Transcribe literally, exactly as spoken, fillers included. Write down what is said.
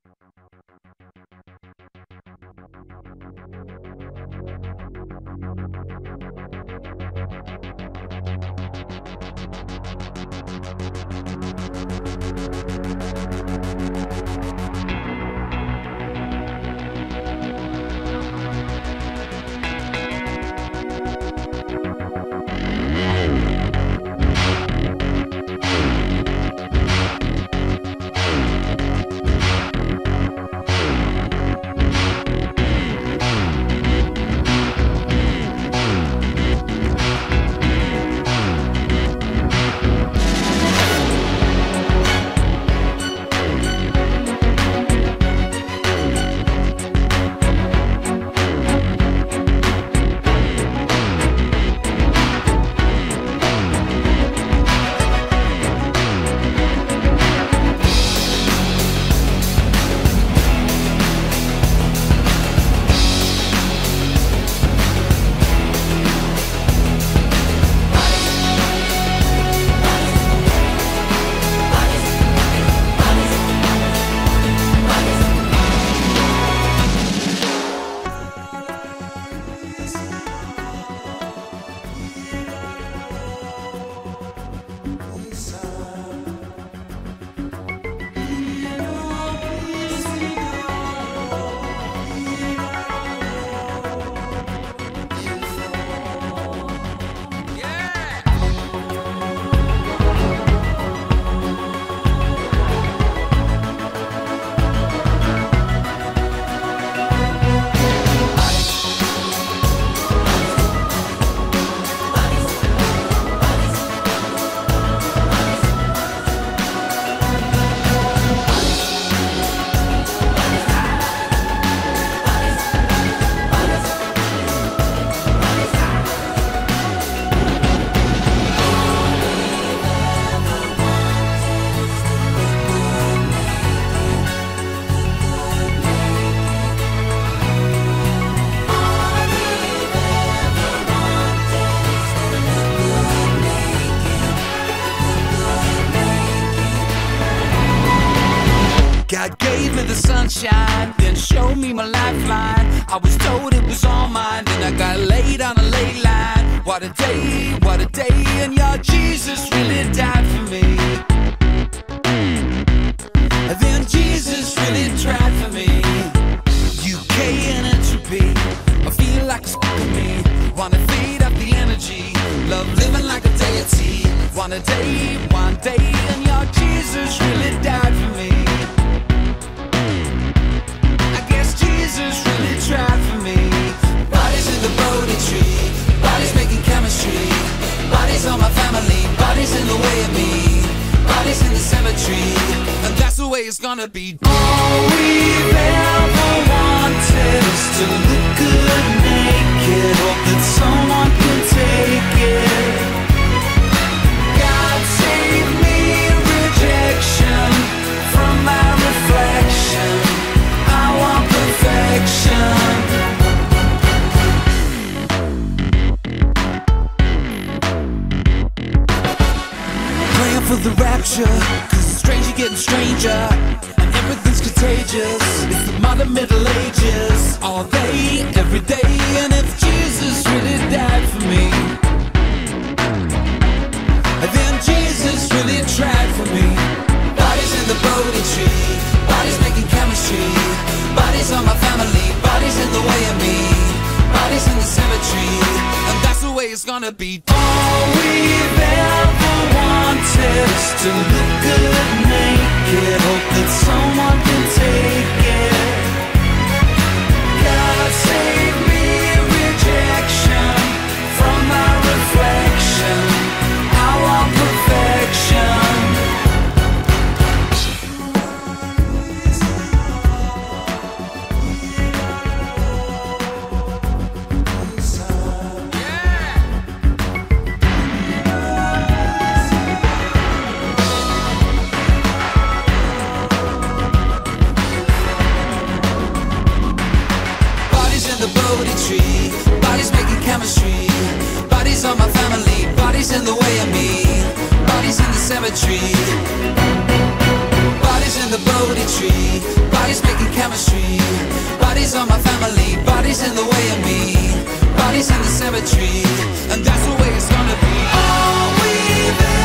God gave me the sunshine, then showed me my lifeline. I was told it was all mine, then I got laid on a ley line. What a day, what a day, and your Jesus really died for me. And then Jesus really tried for me. U K and entropy, I feel like it's f***ing me. Wanna feed up the energy, love living like a deity. One a day, one day, and your Jesus really died for me. Jesus really tried for me. Bodies in the Bodhi tree, bodies making chemistry. Bodies on my family, bodies in the way of me. Bodies in the cemetery, and that's the way it's gonna be. All we've ever wanted is to look good naked. Hope that someone can take it. God save me rejection from my reflection. I want perfection. Praying for the rapture, cause it's stranger getting stranger, and everything's contagious. It's the modern Middle Ages, all day, every day. And if Jesus really died for me, then Jesus really tried for me. Bodies in the Bodhi tree, bodies making chemistry. Bodies on my family, bodies in the way of me. Bodies in the cemetery, and that's the way it's gonna be. All we've ever wanted is to look good naked. Hope that someone can take it. God save me rejection from my reflection. I want perfection. Bodies making chemistry. Bodies on my family, bodies in the way of me. Bodies in the cemetery. Bodies in in the Bodhi tree, bodies making chemistry. Bodies on my family, bodies in the way of me. Bodies in the cemetery, and that's the way it's gonna be. All we've